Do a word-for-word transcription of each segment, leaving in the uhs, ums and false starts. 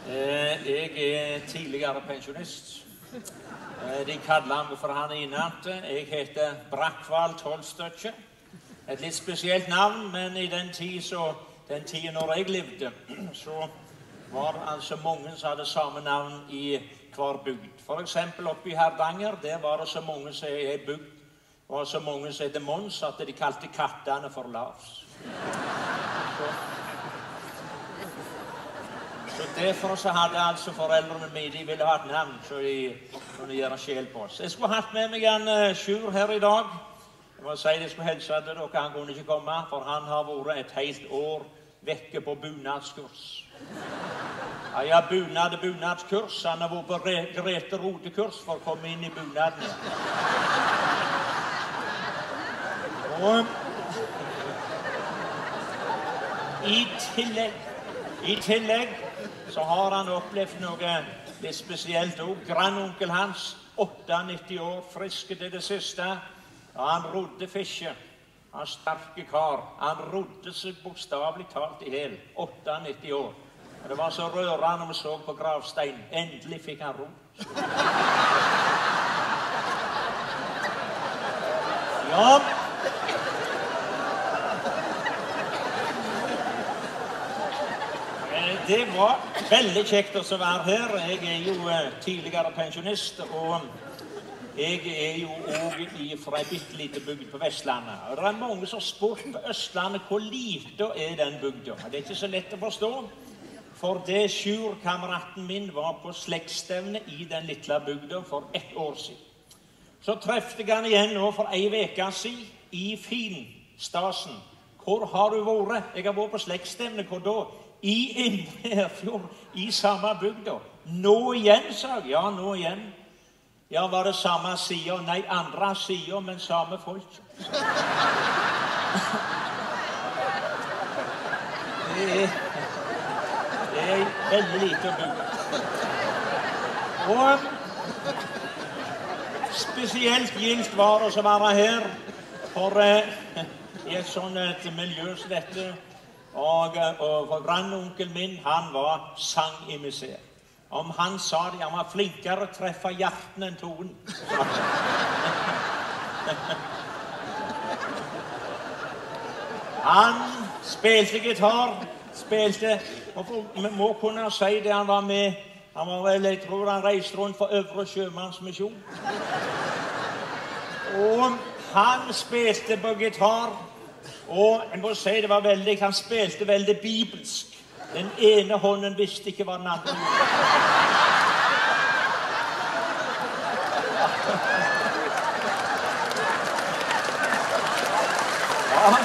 Jeg er tidligere pensjonist. De kaller meg for han innante. Jeg heter Brakvald Tolstøtje. Et litt spesielt navn, men i den tid så, den tiden når jeg levde, så var det altså mange som hadde samme navn i hver bygd. For eksempel oppe i Hardanger, der var det så mange som er bygd, og så mange som heter Mons, at de kalte kattene for Lars. Så, så derfor så hadde altså foreldrene mine, de ville ha et navn, så de kunne gjøre sjel på oss. Jeg skulle hatt med meg en uh, Sjur her i dag. Jeg må si det skulle helse til dere, han kunne ikke komme, for han har vært et helt år vekke på bunadskurs. Ja, ja, bunad og bunadskurs. Han har vært på Grete Rode-kurs for å komme inn i bunaden. Og i tillegg, i tillegg så har han opplevd noe litt spesielt også. Grandonkel hans, åttiåtte år, friske til det siste. Ja, han rodde fiske. Han sterke kar. Han rodde seg bokstavelig talt i hel. åttiåtte år. Og det var så rørende når vi så på gravstein. Endelig fikk han ro. Ja. Det var veldig kjekt å være her. Jeg er jo tidligere pensjonist, og jeg er jo også fra en bitte lite bygd på Vestlandet. Og det er mange som har spurt på Østlandet hvor lite er den bygda. Det er ikke så lett å forstå, for det Sjur-kameraten min var på slektstevne i den lille bygda for ett år siden. Så trefte jeg han igjen nå for ei veke siden i Finstasen. Hvor har du vært? Jeg har vært på slektstevne. Hvor da? I Indre Erfjord, i samme bygda. Nå igjen, sa jeg. Ja, nå igjen. Ja, var det samme sida? Nei, andre sida, men samme folk. Det er, det er veldig lite å bygge. Og spesielt gildt var det å være her, for eh, i et sånt et miljø som dette. Og, og for grandonkel min, han var sangemissær. Om han sa det, han var flinkere å treffe hjerten enn tonen. Han spilte gitar, spilte, og vi må kunne si det, han var med, han var vel, jeg tror han reiste rundt for Øvre Sjømannsmisjon. Og han spilte på gitar, og jeg må si det var veldig, han spilte veldig bibelsk. Den ene hånden visste ikke hva den andre gjorde. Ja.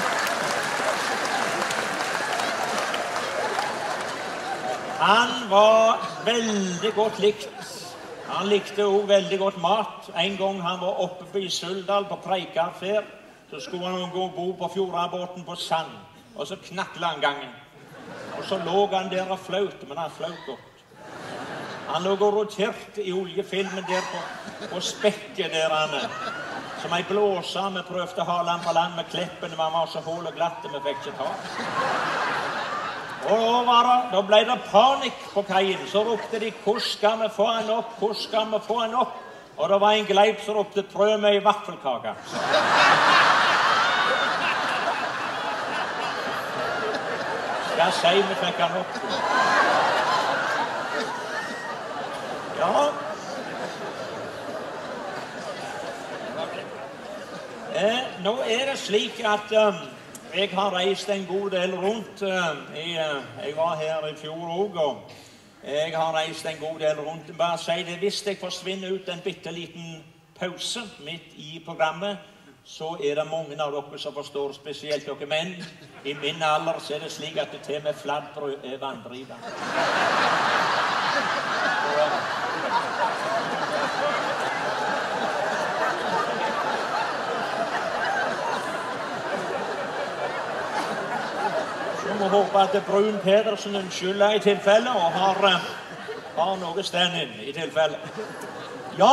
Han var veldig godt likt. Han likte også veldig godt mat. En gang han var oppe i Suldal på Preikarfer, så skulle han gå og bo på Fjordabåten på Sand, og så knakk landgangen. Og så lå han der og flaut, men han flaut godt. Han lå og roterte i oljefilmen der på, på spekket der han er. Som ei blåsa, vi prøvde å hale han på land med kleppen, men han var så hål og glatte, vi fikk ikke ta. Og da, var det, da ble det panikk på kaien, så ropte de, hvor skal vi få han opp, hvor skal vi få han opp? Og det var en gleip som ropte, prøv med i vaffelkaka. Jeg sier vi fikk han opp. Ja. Eh, nå er det slik at um, jeg har reist en god del rundt. Uh, jeg, uh, jeg var her i fjor også, og jeg har reist en god del rundt. Bare si det, hvis jeg forsvinner ut en bitte liten pause midt i programmet, så er det mange av dere som forstår, spesielt dere menn. I min alder så er det slik at det til med fladbrød er vanndrivende. Så må håpe at Brun Pedersen unnskylder i tilfelle, og har, har noe stand inn i tilfelle. Ja,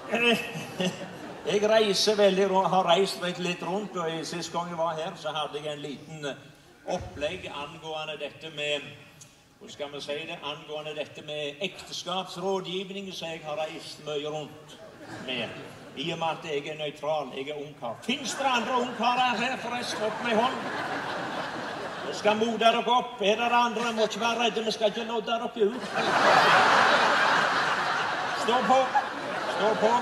jeg reiser veldig, har reist litt rundt, og i siste gang jeg var her, så hadde jeg en liten opplegg angående dette med, Og skal vi si det angående dette med ekteskapsrådgivning, så jeg har reist mye rundt med, i og med at jeg er nøytral, jeg er ungkar. Finns det andre ungkarer her forresten? Opp med hånd. Vi skal mode dere opp. Er det andre? Må ikke være redde, vi skal ikke lodde dere ut. Stå på. Stå på.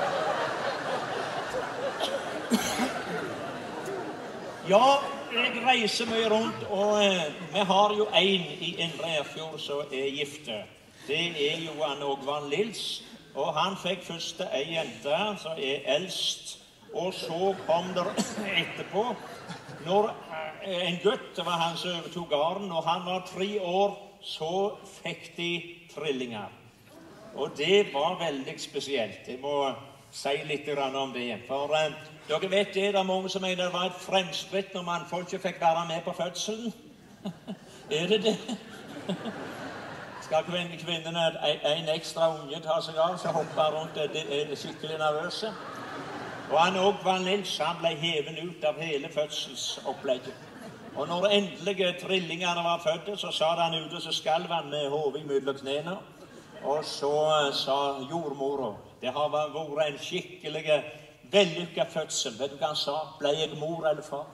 Ja, jeg reiser mye rundt, og eh, vi har jo en i Indre Erfjord som er gifte. Det er Johan Ågvan Lils, og han fikk først ei jente som er eldst, og så kom der etterpå, når eh, en gutt, det var han som overtog gården, og han var tre år, så fikk de trillinger. Og det var veldig spesielt. Jeg må si litt om det. For eh, dere vet det, det er mange som mener det var et fremskritt når mannfolk ikke fikk være med på fødselen. Er det det? Skal kvinnene en ekstra unge ta seg av, så hopper rundt, det er skikkelig nervøse. Og han Ågvan Lils, han ble hevet ut av hele fødselsopplegget. Og når endelige trillingene var fødte, så sa han ute, så skalv han med hodet mellom knærne. Og så sa jordmora, det har vært en skikkelig vellykket fødsel. Vet du hva han sa? Ble jeg mor eller far?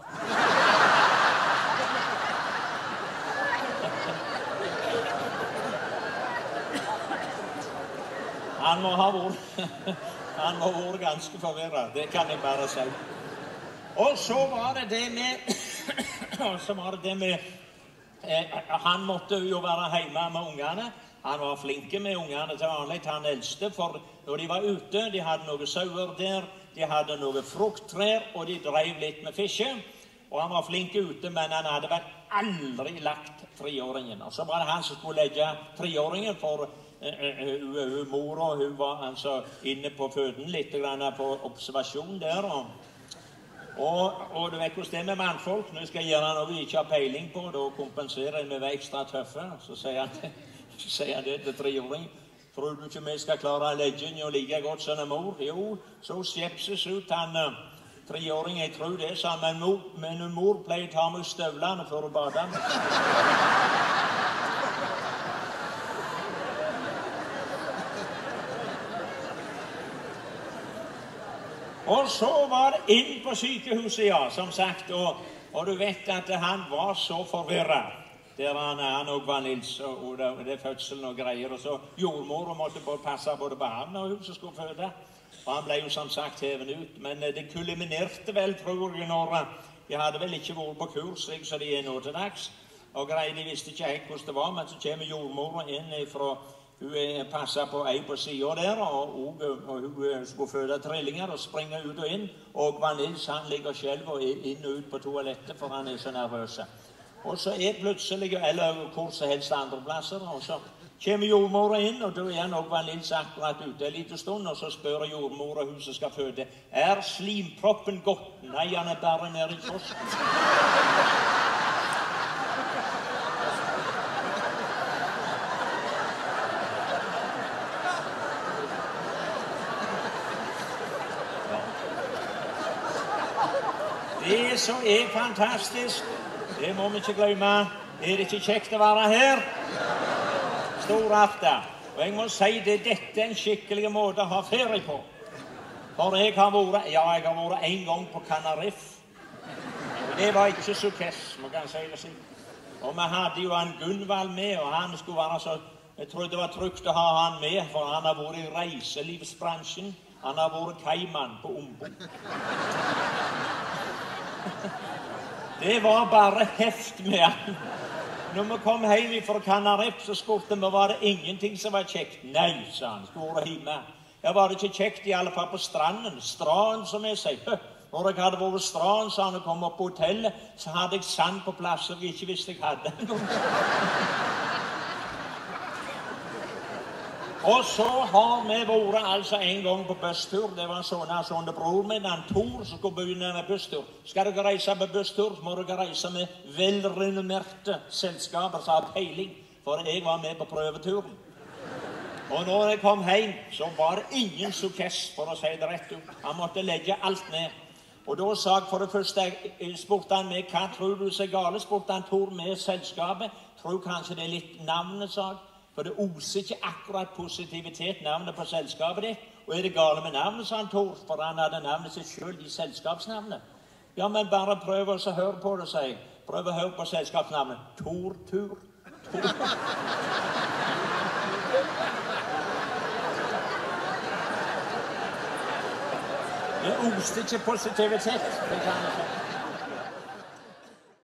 Han må ha vært, han må ha vært ganske forvirret, det kan jeg bare si. Og så var det det med, og så var det det med, eh, han måtte jo være hjemme med ungene. Han var flinke med ungene til vanlig, han eldste, for når de var ute, de hadde noen sauer der, de hadde noen frukttrær, og de drev litt med fiske. Og han var flink ute, men han hadde vært aldri lagt treåringen. Og så var det han som skulle legge treåringen, for uh, uh, uh, mor og hun var altså inne på føden, litt grann på observasjon der. Og, og, og du vet hvordan det er med mannfolk, når jeg skal gjøre noe vi ikke har peiling på, da kompenserer jeg med å være ekstra tøffe. Så sier han, så sier han det til treåringen. Tror du ikke vi skal klare å legge inn og like godt som en mor? Jo, så skjepses ut han uh, treåringen, jeg tror det, sa han, men mor, men mor pleier å ta med støvlene for å bade. Og så var det inn på sykehuset, ja, som sagt, og, og du vet at han var så forvirret. Der han, han Ågvan Lils, og, og det, det er fødselen og greier, og så jordmor måtte både passe både på han og hun som skulle føde. Og han ble jo som sagt hevet ut, men det kulminerte vel, tror jeg, når de hadde vel ikke vært på kurs, slik som de er nå til dags. Og greier, de visste ikke helt hvordan det var, men så kommer jordmor inn fra, hun passet på ei på siden der, og, og, og hun skulle føde trillinger og springe ut og inn. Og Ågvan Lils, han ligger selv og inn og ut på toalettet, for han er så nervøse. Og så er plutselig, eller hvor som helst andre plasser, og så kommer jordmora inn, og da er han Ågvan Lils akkurat ute en liten stund, og så spør jordmora hun som skal føde, er slimproppen godt? Nei, han er bare nede i kiosken. Det som er fantastisk, det må vi ikke glemme. Er det ikke kjekt å være her? Stor aften. Og jeg må si det, dette er en skikkelig måte å ha ferie på. For jeg har vært, ja, jeg har vært en gang på Canariffe. Og det var ikke sukkess, må jeg si det slik. Og vi hadde jo han Gunvald med, og han skulle være så, jeg trodde det var trygt å ha han med, for han har vært i reiselivsbransjen. Han har vært kaimann på Ombo. Det var bare heft med han. Når vi kom hjem fra Canariffe, så spurte vi, var det ingenting som var kjekt? Nei, sa han, skulle være hjemme. Ja, var det ikke kjekt i alle fall på stranden? Stranden, som jeg sier. Når jeg hadde vært stranden, sa han, og kom opp på hotellet, så hadde jeg sand på plasser jeg ikke visste jeg hadde. Og så har vi vært altså en gang på busstur. Det var sånn at sånn bror min, han Tor, som skulle begynne med busstur. Skal dere reise med busstur, så må dere reise med velrenommerte selskaper som har peiling. For jeg var med på prøveturen. Og når jeg kom hjem, så var det ingen sukkess, for å si det rett ut. Han måtte legge alt ned. Og da sa jeg for det første, jeg spurte han meg, hva tror du så gale? Spurte han Tor med selskapet. Tror kanskje det er litt navnesak, for det oser ikke akkurat positivitet navnet på selskapet ditt. Og er det gale med navnet, sa han Tor, for han hadde navnet sitt selv i selskapsnavnet. Ja, men bare prøv å høre på det, sier jeg. Prøv å høre på selskapsnavnet. Tor-tur. Tor. Det oste ikke positivitet, det kan jeg si.